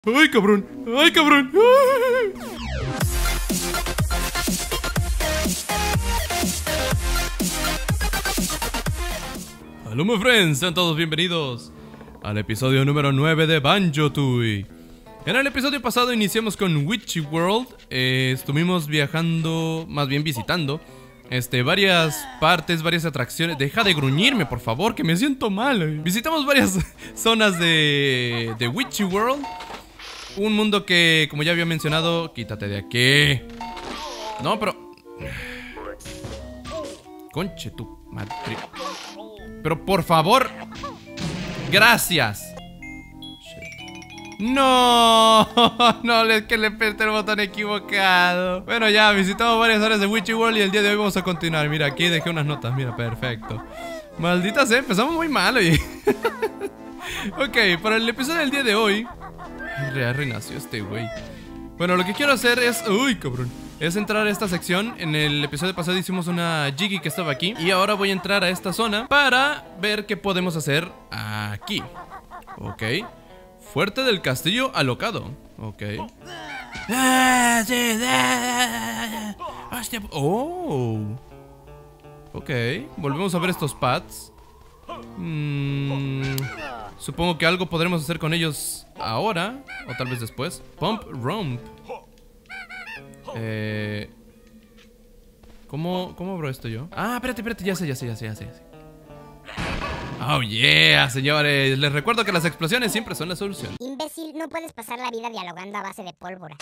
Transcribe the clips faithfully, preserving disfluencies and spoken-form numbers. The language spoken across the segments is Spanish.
¡Ay, cabrón! ¡Ay, cabrón! ¡Ay! Hello, my friends, sean todos bienvenidos al episodio número nueve de Banjo-Tooie. En el episodio pasado iniciamos con Witchy World. eh, Estuvimos viajando, más bien visitando Este, varias partes, varias atracciones. Deja de gruñirme, por favor, que me siento mal. Visitamos varias zonas de, de Witchy World. Un mundo que, como ya había mencionado... Quítate de aquí. No, pero... Conche tu madre. Pero por favor. Gracias. No, no, es que le apreté el botón equivocado. Bueno, ya visitamos varias áreas de Witchy World y el día de hoy vamos a continuar. Mira, aquí dejé unas notas, mira, perfecto. Maldita sea, empezamos muy mal, oye. Ok, para el episodio del día de hoy... Re renació este güey. Bueno, lo que quiero hacer es... Uy, cabrón. Es entrar a esta sección. En el episodio pasado hicimos una Jiggy que estaba aquí. Y ahora voy a entrar a esta zona para ver qué podemos hacer aquí. Ok. Fuerte del castillo alocado. Ok. Oh. Ok. Volvemos a ver estos pads. Hmm, supongo que algo podremos hacer con ellos ahora. O tal vez después. Pump Romp. Eh... ¿Cómo, cómo abro esto yo? Ah, espérate, espérate, ya sé, ya sé, ya sé, ya sé, ya sé. Oh yeah, señores. Les recuerdo que las explosiones siempre son la solución. Imbécil, no puedes pasar la vida dialogando a base de pólvora.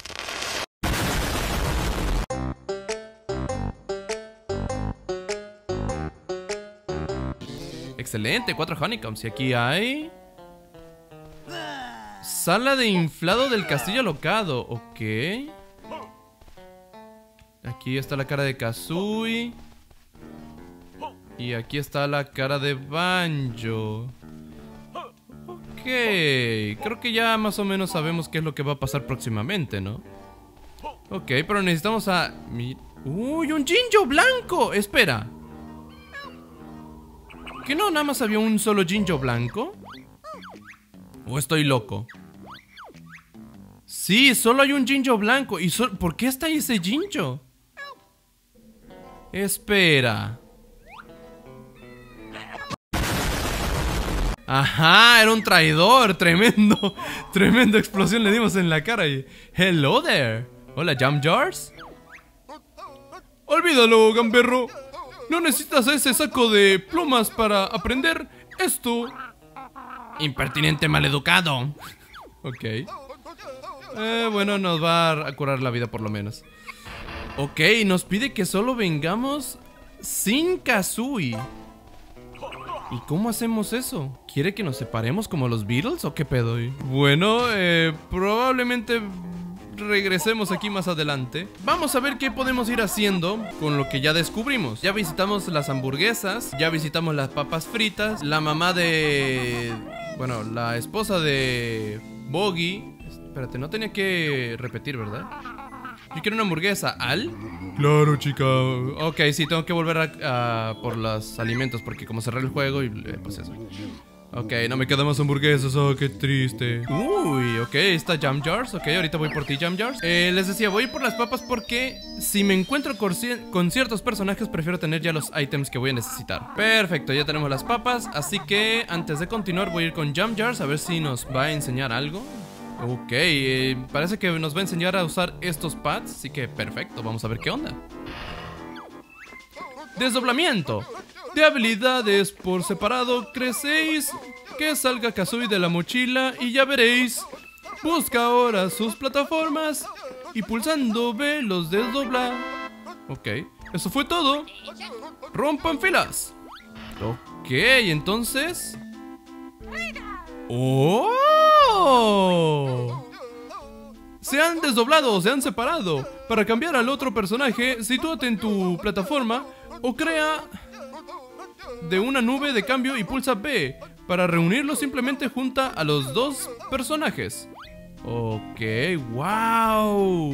Excelente, cuatro honeycombs. Y aquí hay... Sala de inflado del castillo alocado. Ok. Aquí está la cara de Kazooie. Y aquí está la cara de Banjo. Ok. Creo que ya más o menos sabemos qué es lo que va a pasar próximamente, ¿no? Ok, pero necesitamos a... ¡Uy, un Jinjo blanco! Espera. ¿Que no nada más había un solo Jinjo blanco? ¿O estoy loco? Sí, solo hay un Jinjo blanco. ¿Y so por qué está ahí ese Jinjo? Espera. Ajá, era un traidor. Tremendo. Tremenda explosión le dimos en la cara y... Hello there. Hola, Jam Jars. Olvídalo, gamberro. No necesitas ese saco de plumas para aprender esto. Impertinente maleducado. Ok. Eh, bueno, nos va a curar la vida por lo menos. Ok, nos pide que solo vengamos sin Kazooie. ¿Y cómo hacemos eso? ¿Quiere que nos separemos como los Beatles o qué pedo? Bueno, eh, probablemente regresemos aquí más adelante. Vamos a ver qué podemos ir haciendo con lo que ya descubrimos. Ya visitamos las hamburguesas, ya visitamos las papas fritas. La mamá de... Bueno, la esposa de Boggy. Espérate, no tenía que repetir, ¿verdad? Yo quiero una hamburguesa. ¿Al? Claro, chica. Ok, sí, tengo que volver a, a por los alimentos porque como cerré el juego y eh, pues eso. Ok, no me quedan más hamburguesas. Oh, qué triste. Uy, ok, está Jam Jars. Ok, ahorita voy por ti, Jam Jars. eh, Les decía, voy por las papas porque si me encuentro con, con ciertos personajes prefiero tener ya los ítems que voy a necesitar. Perfecto, ya tenemos las papas. Así que antes de continuar voy a ir con Jam Jars a ver si nos va a enseñar algo. Ok, eh, parece que nos va a enseñar a usar estos pads. Así que perfecto, vamos a ver qué onda. Desdoblamiento de habilidades por separado. Crecéis que salga Kazooie de la mochila y ya veréis. Busca ahora sus plataformas y pulsando B los desdobla. Ok, eso fue todo. Rompan filas. Ok, entonces... ¡Oh! Se han desdoblado, se han separado. Para cambiar al otro personaje, sitúate en tu plataforma o crea de una nube de cambio y pulsa B. Para reunirlo simplemente junta a los dos personajes. Ok, wow.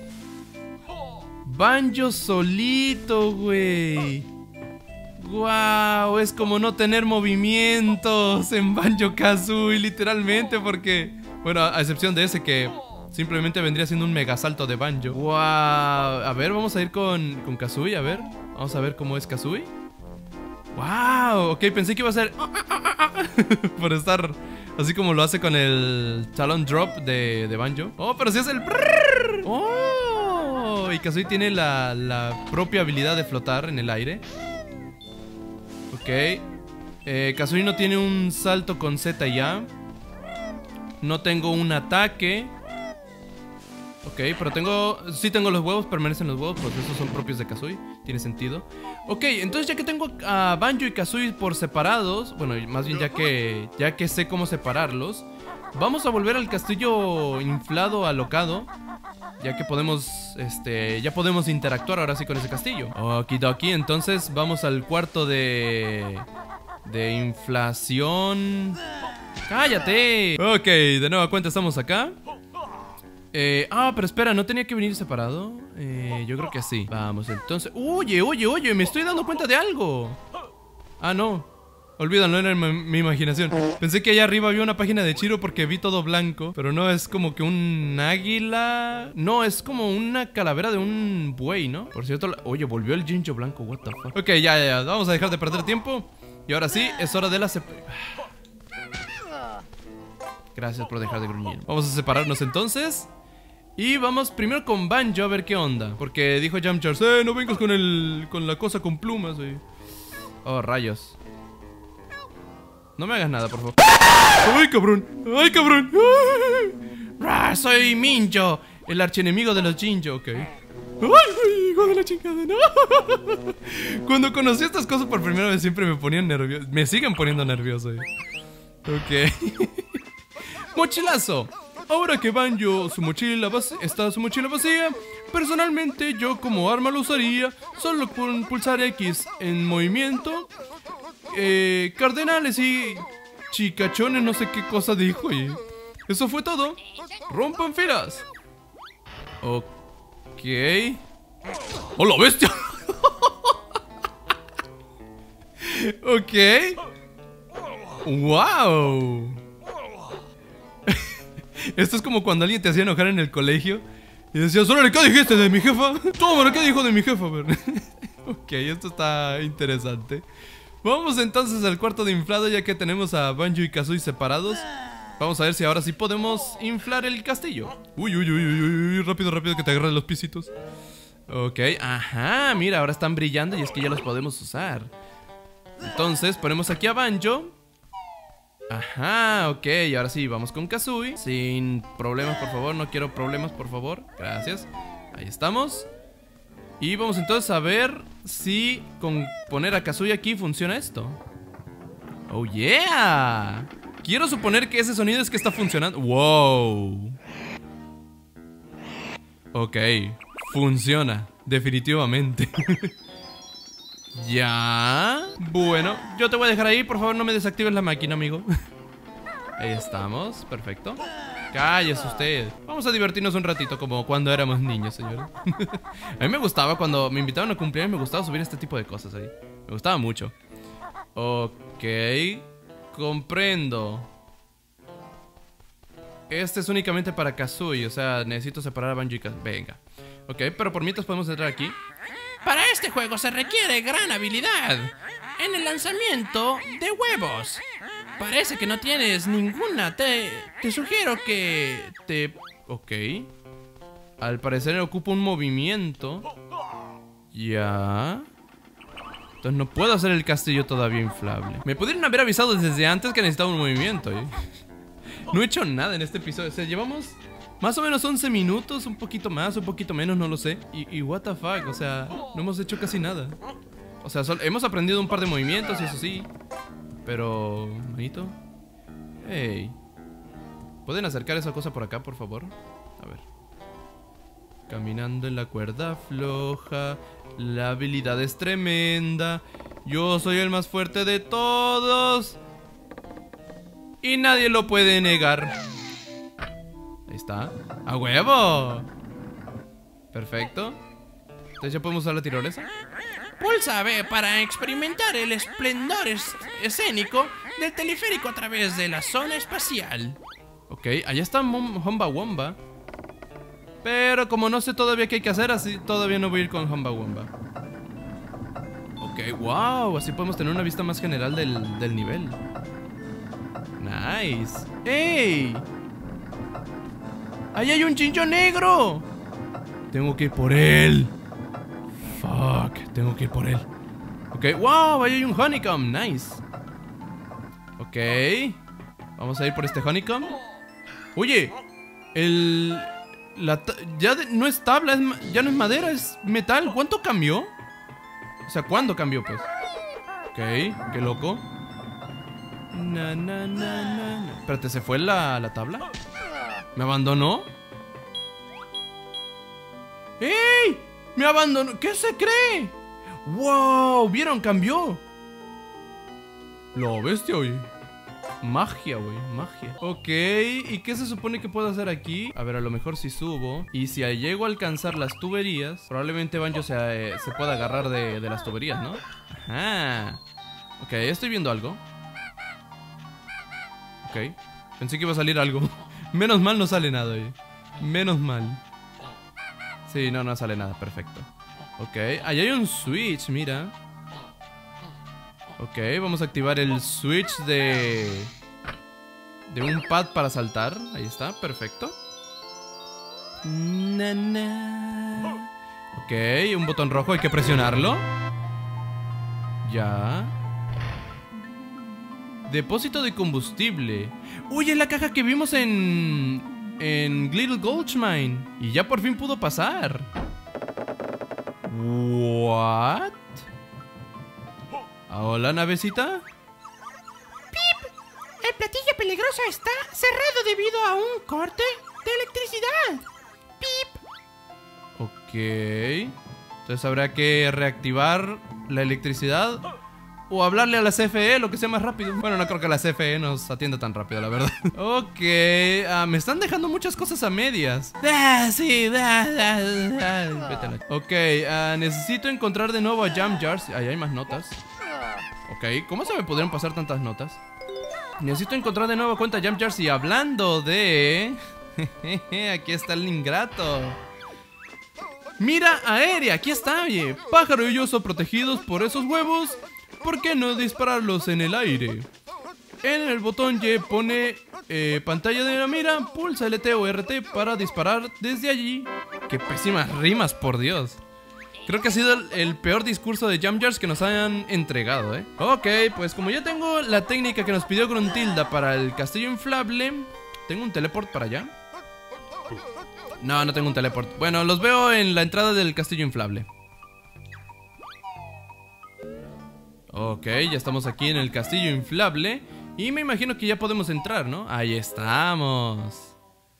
Banjo solito, güey. Wow, es como no tener movimientos en Banjo-Kazooie, literalmente, porque Bueno, a excepción de ese que simplemente vendría siendo un mega salto de Banjo. Wow. A ver, vamos a ir con, con Kazooie, a ver. Vamos a ver cómo es Kazooie. Wow, ok, pensé que iba a ser por estar así como lo hace con el Talon Drop de, de Banjo. Oh, pero si es el... Oh, y Kazooie tiene la, la propia habilidad de flotar en el aire. Ok. eh, Kazooie no tiene un salto con Z y A. No tengo un ataque. Ok, pero tengo... Sí tengo los huevos, permanecen los huevos, pues esos son propios de Kazooie. Tiene sentido. Ok, entonces ya que tengo a Banjo y Kazooie por separados, bueno, más bien ya que, ya que sé cómo separarlos, vamos a volver al castillo inflado, alocado. Ya que podemos, este, ya podemos interactuar ahora sí con ese castillo. Okidoki, entonces vamos al cuarto de... De inflación. ¡Cállate! Ok, de nueva cuenta estamos acá. Eh, ah, pero espera, ¿no tenía que venir separado? Eh, yo creo que sí. Vamos, entonces... Oye, oye, oye, me estoy dando cuenta de algo. Ah, no. Olvídalo, era mi, mi imaginación. Pensé que allá arriba había una página de Chiro porque vi todo blanco. Pero no, es como que un águila. No, es como una calavera de un buey, ¿no? Por cierto, la... oye, volvió el Jinjo blanco, what the fuck. Ok, ya, ya, ya, vamos a dejar de perder tiempo. Y ahora sí, es hora de la sep... Gracias por dejar de gruñir. Vamos a separarnos entonces. Y vamos primero con Banjo a ver qué onda. Porque dijo Yamchars, eh, no vengas con el... con la cosa con plumas, eh. Oh, rayos. No me hagas nada, por favor. ¡Ay, cabrón! ¡Ay, cabrón! ¡Ay! Soy Minjo, el archienemigo de los Jinjo, ok. ¡Ay, hijo de la chingada! ¡No! Cuando conocí estas cosas por primera vez siempre me ponían nervioso. Me siguen poniendo nervioso, eh. Ok. Mochilazo. Ahora que Banjo, su mochila está su mochila vacía, personalmente yo como arma lo usaría solo con pulsar X en movimiento. Eh, cardenales y chicachones, no sé qué cosa dijo. Y eso fue todo. Rompan filas. Ok. ¡Hola, bestia! Ok. ¡Wow! Esto es como cuando alguien te hacía enojar en el colegio y decías, órale, ¿qué dijiste de mi jefa? Toma, ¿qué dijo de mi jefa? Ok, esto está interesante. Vamos entonces al cuarto de inflado, ya que tenemos a Banjo y Kazooie separados. Vamos a ver si ahora sí podemos inflar el castillo. Uy, uy, uy, uy, uy, rápido, rápido, que te agarren los pisitos. Ok, ajá, mira, ahora están brillando y es que ya los podemos usar. Entonces, ponemos aquí a Banjo. Ajá, ok, y ahora sí, vamos con Kazooie. Sin problemas, por favor, no quiero problemas, por favor. Gracias, ahí estamos. Y vamos entonces a ver si con poner a Kazooie aquí funciona esto. Oh yeah. Quiero suponer que ese sonido es que está funcionando. Wow. Ok, funciona, definitivamente. Ya. Bueno, yo te voy a dejar ahí, por favor no me desactives la máquina, amigo. Ahí estamos, perfecto. Cállese usted. Vamos a divertirnos un ratito como cuando éramos niños, señores. A mí me gustaba cuando me invitaban a cumpleaños, me gustaba subir este tipo de cosas ahí. Me gustaba mucho. Ok, comprendo. Este es únicamente para Kazooie, o sea, necesito separar a Banjo y Kazooie. Venga. Ok, pero por mientras podemos entrar aquí. Para este juego se requiere gran habilidad en el lanzamiento de huevos. Parece que no tienes ninguna. Te, te sugiero que te... Ok. Al parecer ocupa un movimiento. Ya. Entonces no puedo hacer el castillo todavía inflable. Me pudieron haber avisado desde antes que necesitaba un movimiento, ¿eh? No he hecho nada en este episodio. O sea, llevamos... más o menos once minutos, un poquito más, un poquito menos, no lo sé. Y, y what the fuck, o sea, no hemos hecho casi nada. O sea, solo, hemos aprendido un par de movimientos, eso sí. Pero... manito. Hey. ¿Pueden acercar esa cosa por acá, por favor? A ver. Caminando en la cuerda floja. La habilidad es tremenda. Yo soy el más fuerte de todos. Y nadie lo puede negar. Ahí está. ¡A huevo! Perfecto. Entonces ya podemos usar la tirolesa. Pulsa B para experimentar el esplendor es escénico del teleférico a través de la zona espacial. Ok. Ok, allá está Humba Wumba. Pero como no sé todavía qué hay que hacer, así todavía no voy a ir con Humba Wumba. Ok, wow, así podemos tener una vista más general del, del nivel. Nice. ¡Ey! ¡Ahí hay un chincho negro! Tengo que ir por él. Fuck, tengo que ir por él. Ok, wow, ahí hay un honeycomb, nice. Ok, vamos a ir por este honeycomb. Oye, el... La ya de, no es tabla, es, ya no es madera, es metal. ¿Cuánto cambió? O sea, ¿cuándo cambió, pues? Ok, qué loco. Na, na, na, na, na. Espérate, ¿se fue la, la tabla? ¿Me abandonó? ¡Ey! ¡Me abandonó! ¿Qué se cree? ¡Wow! ¿Vieron? Cambió. Lo bestia, oye. Magia, güey, magia. Ok, ¿y qué se supone que puedo hacer aquí? A ver, a lo mejor si subo y si llego a alcanzar las tuberías, probablemente Banjo se, eh, se pueda agarrar de, de las tuberías, ¿no? Ajá. Ok, estoy viendo algo. Ok, pensé que iba a salir algo. Menos mal no sale nada, güey. Menos mal. Sí, no, no sale nada, perfecto. Ok, ahí hay un switch, mira. Ok, vamos a activar el switch de... De un pad para saltar. Ahí está, perfecto. Na, na. Ok, un botón rojo, hay que presionarlo. Ya. Depósito de combustible. Uy, es la caja que vimos en... En Little Gulch Mine. Y ya por fin pudo pasar. What? Hola, navecita. ¡Pip! El platillo peligroso está cerrado debido a un corte de electricidad. ¡Pip! Ok. Entonces habrá que reactivar la electricidad o hablarle a la C F E, lo que sea más rápido. Bueno, no creo que la C F E nos atienda tan rápido, la verdad. Ok, uh, me están dejando muchas cosas a medias. Ah, sí, ah, ah, ah. Vete a la... Ok, uh, necesito encontrar de nuevo a Jam Jars. Ahí hay más notas. Ok, ¿cómo se me podrían pasar tantas notas? Necesito encontrar de nuevo cuenta Jam Jars. Y hablando de... aquí está el ingrato. Mira aérea, aquí está, oye. Pájaro y oso protegidos por esos huevos. ¿Por qué no dispararlos en el aire? En el botón Y pone eh, pantalla de la mira, pulsa L T o R T para disparar desde allí. Qué pésimas rimas, por Dios. Creo que ha sido el, el peor discurso de Jam Jars que nos hayan entregado, ¿eh? Ok, pues como ya tengo la técnica que nos pidió Gruntilda para el castillo inflable, ¿tengo un teleport para allá? No, no tengo un teleport. Bueno, los veo en la entrada del castillo inflable. Ok, ya estamos aquí en el castillo inflable. Y me imagino que ya podemos entrar, ¿no? Ahí estamos.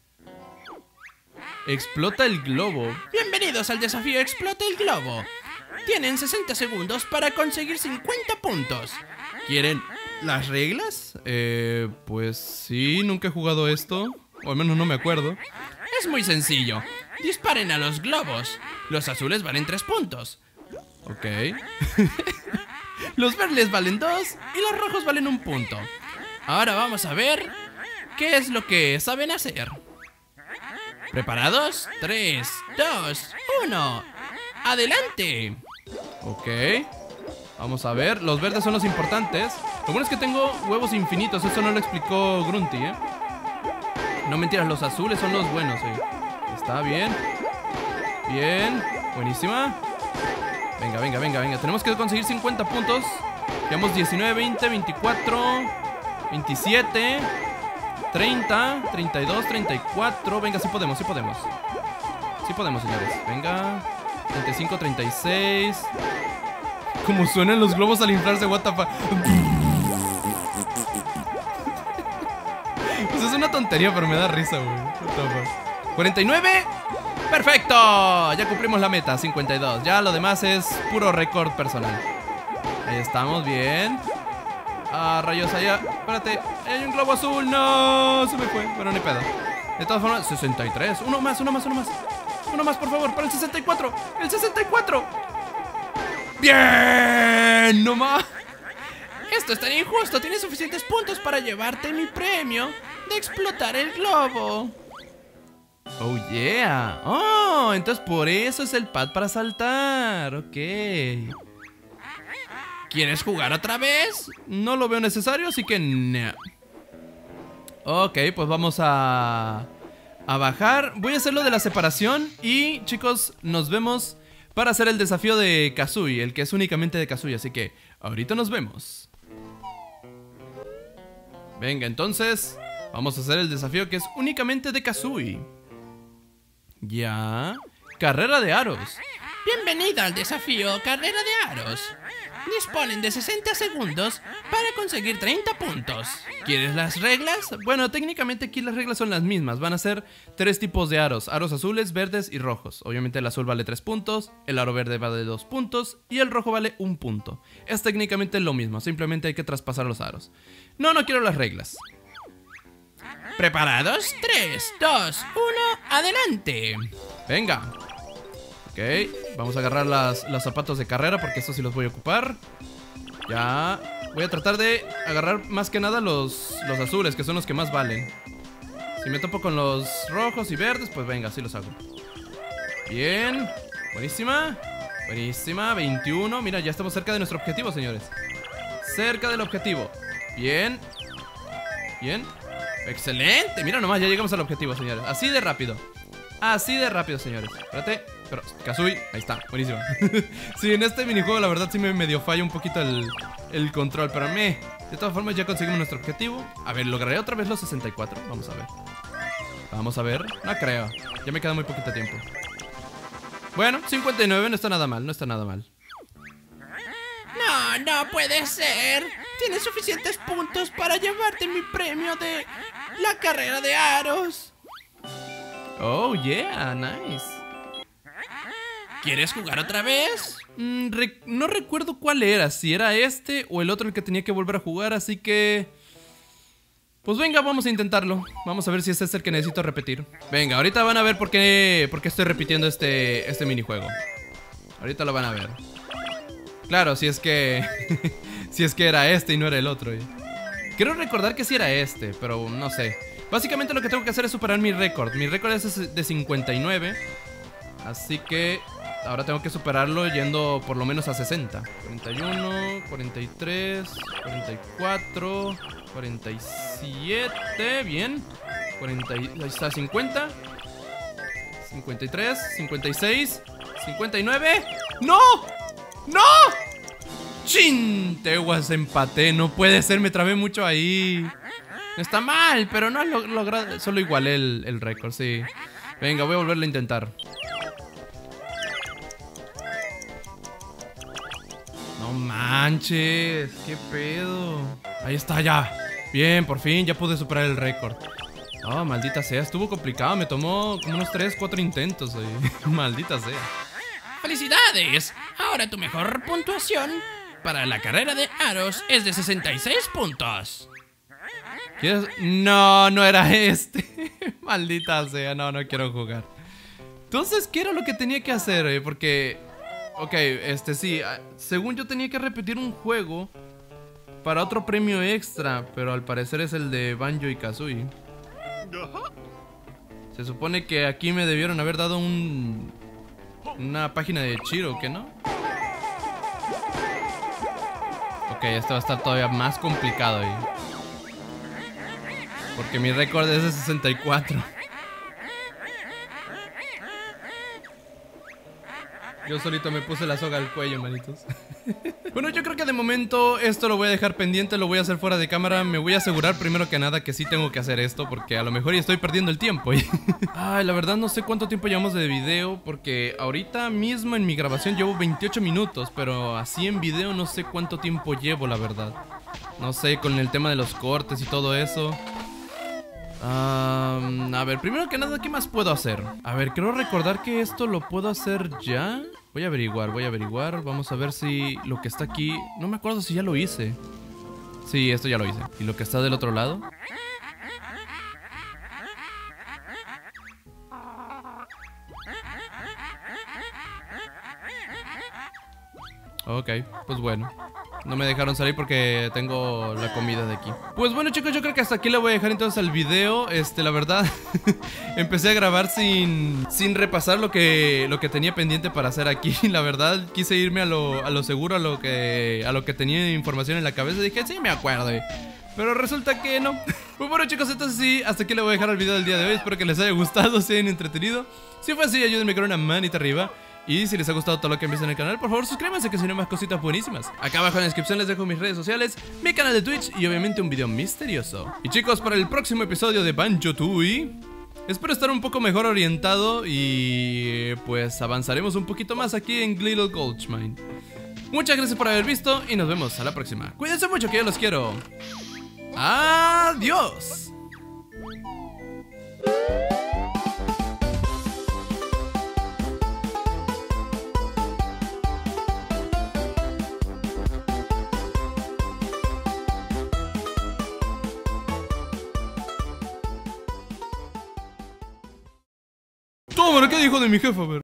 Explota el globo. Bienvenidos al desafío Explota el globo. Tienen sesenta segundos para conseguir cincuenta puntos. ¿Quieren las reglas? Eh, pues sí, nunca he jugado esto. O al menos no me acuerdo. Es muy sencillo. Disparen a los globos. Los azules valen tres puntos. Ok. Los verdes valen dos y los rojos valen un punto. Ahora vamos a ver qué es lo que saben hacer. ¿Preparados? tres, dos, uno. ¡Adelante! Ok. Vamos a ver. Los verdes son los importantes. Lo bueno es que tengo huevos infinitos. Eso no lo explicó Grunty, ¿eh? No mentiras, los azules son los buenos, ¿eh? Está bien. Bien. Buenísima. Venga, venga, venga, venga. Tenemos que conseguir cincuenta puntos. Llevamos diecinueve, veinte, veinticuatro, veintisiete, treinta, treinta y dos, treinta y cuatro. Venga, sí podemos, sí podemos. Sí podemos, señores. Venga. treinta y cinco, treinta y seis. Como suenan los globos al inflarse, what the fuck. Pues es una tontería, pero me da risa, güey. cuarenta y nueve. ¡Perfecto! Ya cumplimos la meta, cincuenta y dos. Ya lo demás es puro récord personal. Ahí estamos, bien. Ah, rayos, allá. Espérate, hay un globo azul. No, se me fue, pero ni pedo. De todas formas, sesenta y tres. Uno más, uno más, uno más. Uno más, por favor, para el sesenta y cuatro. ¡El sesenta y cuatro! ¡Bien! ¡No más! Esto es tan injusto. Tienes suficientes puntos para llevarte mi premio. de explotar el globo. Oh, yeah. Oh, entonces por eso es el pad para saltar. Ok. ¿Quieres jugar otra vez? No lo veo necesario, así que no. Ok, pues vamos a... a bajar. Voy a hacer lo de la separación. Y, chicos, nos vemos para hacer el desafío de Kazooie, el que es únicamente de Kazooie. Así que ahorita nos vemos. Venga, entonces vamos a hacer el desafío que es únicamente de Kazooie. Ya. Carrera de aros. Bienvenida al desafío Carrera de Aros. Disponen de sesenta segundos para conseguir treinta puntos. ¿Quieres las reglas? Bueno, técnicamente aquí las reglas son las mismas. Van a ser tres tipos de aros. Aros azules, verdes y rojos. Obviamente el azul vale tres puntos, el aro verde vale dos puntos y el rojo vale un punto. Es técnicamente lo mismo, simplemente hay que traspasar los aros. No, no quiero las reglas. ¿Preparados? tres, dos, uno, adelante. Venga. Ok, vamos a agarrar las, los zapatos de carrera porque estos sí los voy a ocupar. Ya. Voy a tratar de agarrar más que nada los, los azules, que son los que más valen. Si me topo con los rojos y verdes, pues venga, así los hago. Bien. Buenísima. Buenísima. veintiuno. Mira, ya estamos cerca de nuestro objetivo, señores. Cerca del objetivo. Bien. Bien. Excelente. Mira nomás, ya llegamos al objetivo, señores. Así de rápido. Así de rápido, señores. Espérate. Pero, Kazooie, ahí está, buenísimo. Sí, en este minijuego la verdad sí me medio falla un poquito el, el control. Pero me, de todas formas ya conseguimos nuestro objetivo. A ver, ¿lograré otra vez los sesenta y cuatro? Vamos a ver. Vamos a ver, no creo. Ya me queda muy poquito tiempo. Bueno, cincuenta y nueve no está nada mal, no está nada mal. No, no puede ser. Tienes suficientes puntos para llevarte mi premio de la carrera de aros. Oh, yeah, nice. ¿Quieres jugar otra vez? Mm, re no recuerdo cuál era, si era este o el otro el que tenía que volver a jugar, así que... Pues venga, vamos a intentarlo. Vamos a ver si este es el que necesito repetir. Venga, ahorita van a ver por qué, por qué estoy repitiendo este, este minijuego. Ahorita lo van a ver. Claro, si es que... si es que era este y no era el otro. Quiero recordar que sí era este, pero no sé. Básicamente lo que tengo que hacer es superar mi récord. Mi récord es de cincuenta y nueve. Así que ahora tengo que superarlo yendo por lo menos a sesenta. cuarenta y uno, cuarenta y tres, cuarenta y cuatro, cuarenta y siete. Bien. cuarenta, ahí está, cincuenta. cincuenta y tres, cincuenta y seis, cincuenta y nueve. ¡No! ¡No! ¡Chin! Teguas, empaté. No puede ser, me trabé mucho ahí. Está mal, pero no lo logrado. Solo igualé el, el récord, sí. Venga, voy a volverlo a intentar. No manches, qué pedo. Ahí está ya. Bien, por fin ya pude superar el récord. Oh, maldita sea, estuvo complicado. Me tomó como unos tres, cuatro intentos. Maldita sea. ¡Felicidades! Ahora tu mejor puntuación para la carrera de aros es de sesenta y seis puntos. ¿Quieres? No, no era este. Maldita sea, no, no quiero jugar. Entonces, ¿qué era lo que tenía que hacer? Eh? Porque... Ok, este sí, según yo tenía que repetir un juego para otro premio extra, pero al parecer es el de Banjo y Kazooie. Se supone que aquí me debieron haber dado un... una página de Chiro, ¿qué no? Ok, esto va a estar todavía más complicado ahí. Porque mi récord es de sesenta y cuatro. Yo solito me puse la soga al cuello, manitos. Bueno, yo creo que de momento esto lo voy a dejar pendiente, lo voy a hacer fuera de cámara. Me voy a asegurar primero que nada que sí tengo que hacer esto, porque a lo mejor ya estoy perdiendo el tiempo. Ay, la verdad no sé cuánto tiempo llevamos de video, porque ahorita mismo en mi grabación llevo veintiocho minutos, pero así en video no sé cuánto tiempo llevo, la verdad. No sé, con el tema de los cortes y todo eso. Um, a ver, primero que nada, ¿qué más puedo hacer? A ver, quiero recordar que esto lo puedo hacer ya. Voy a averiguar, voy a averiguar. Vamos a ver si lo que está aquí... No me acuerdo si ya lo hice. Sí, esto ya lo hice. ¿Y lo que está del otro lado? Ok, pues bueno. No me dejaron salir porque tengo la comida de aquí. Pues bueno, chicos, yo creo que hasta aquí le voy a dejar entonces el video. Este, la verdad, empecé a grabar sin, sin repasar lo que, lo que tenía pendiente para hacer aquí. La verdad, quise irme a lo, a lo seguro, a lo que, a lo que tenía información en la cabeza. Dije, sí, me acuerdo. Pero resulta que no. Pues bueno, chicos, entonces sí, hasta aquí le voy a dejar el video del día de hoy. Espero que les haya gustado, se hayan entretenido. Si fue así, ayúdenme con una manita arriba. Y si les ha gustado todo lo que empieza en el canal, por favor suscríbanse, que si no hay más cositas buenísimas. Acá abajo en la descripción les dejo mis redes sociales, mi canal de Twitch y obviamente un video misterioso. Y chicos, para el próximo episodio de Banjo-Tooie, espero estar un poco mejor orientado y pues avanzaremos un poquito más aquí en Little Goldmine. Muchas gracias por haber visto y nos vemos a la próxima. Cuídense mucho, que yo los quiero. Adiós. Toma, ¿qué dijo de mi jefa? A ver.